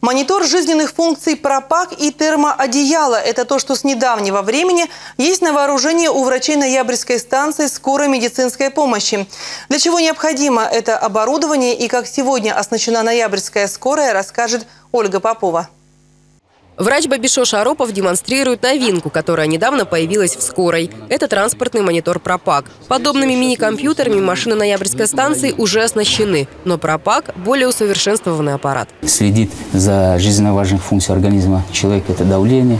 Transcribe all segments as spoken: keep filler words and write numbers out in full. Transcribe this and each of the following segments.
Монитор жизненных функций «Пропак» и термоодеяло – это то, что с недавнего времени есть на вооружении у врачей Ноябрьской станции скорой медицинской помощи. Для чего необходимо это оборудование и как сегодня оснащена Ноябрьская скорая, расскажет Ольга Попова. Врач Бабишо Шаропов демонстрирует новинку, которая недавно появилась в скорой. Это транспортный монитор «Пропак». Подобными мини-компьютерами машины Ноябрьской станции уже оснащены. Но «Пропак» – более усовершенствованный аппарат. Следит за жизненно важной функцией организма человека. Это давление,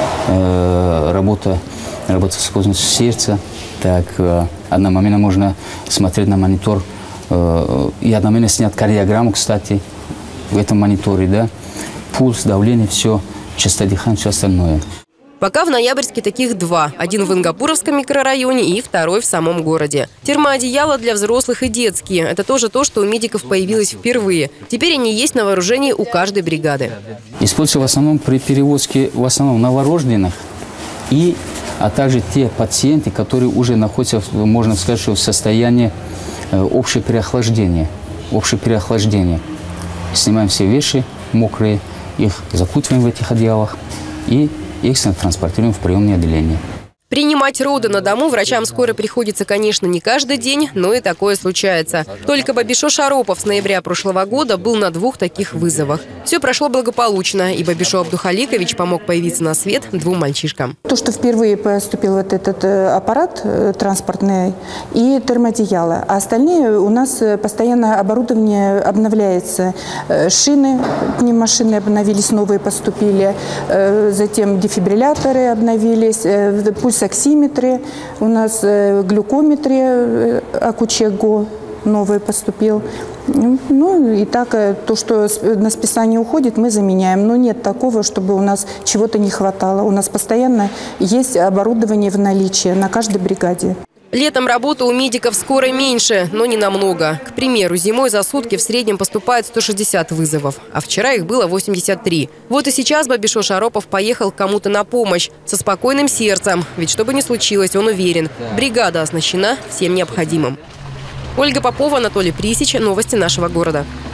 э, работа, работоспособность сердца. Так, э, одновременно можно смотреть на монитор. Э, и одновременно снять кардиограмму, кстати, в этом мониторе. Да? Пульс, давление, все. Частота дыхания, все остальное. Пока в Ноябрьске таких два. Один в Ингапуровском микрорайоне и второй в самом городе. Термоодеяла для взрослых и детские. Это тоже то, что у медиков появилось впервые. Теперь они есть на вооружении у каждой бригады. Используются в основном при перевозке в основном новорожденных. И, а также те пациенты, которые уже находятся, можно сказать, что в состоянии общего переохлаждения. Общее переохлаждение. Снимаем все вещи мокрые, их закутываем в этих одеялах и их транспортируем в приемное отделение. Принимать роды на дому врачам скорой приходится, конечно, не каждый день, но и такое случается. Только Бабишо Шаропов с ноября прошлого года был на двух таких вызовах. Все прошло благополучно, и Бабишо Абдухаликович помог появиться на свет двум мальчишкам. То, что впервые поступил вот этот аппарат транспортный и термоодеяло, а остальные у нас постоянно оборудование обновляется. Шины, пневмошины обновились, новые поступили, затем дефибрилляторы обновились, пульсоксиметры, у нас глюкометры, Акучего новый поступил. Ну и так, то, что на списание уходит, мы заменяем. Но нет такого, чтобы у нас чего-то не хватало. У нас постоянно есть оборудование в наличии на каждой бригаде. Летом работы у медиков скорой меньше, но не намного. К примеру, зимой за сутки в среднем поступает сто шестьдесят вызовов, а вчера их было восемьдесят три. Вот и сейчас Бабишо Шаропов поехал к кому-то на помощь со спокойным сердцем. Ведь что бы ни случилось, он уверен, бригада оснащена всем необходимым. Ольга Попова, Анатолий Присич. Новости нашего города.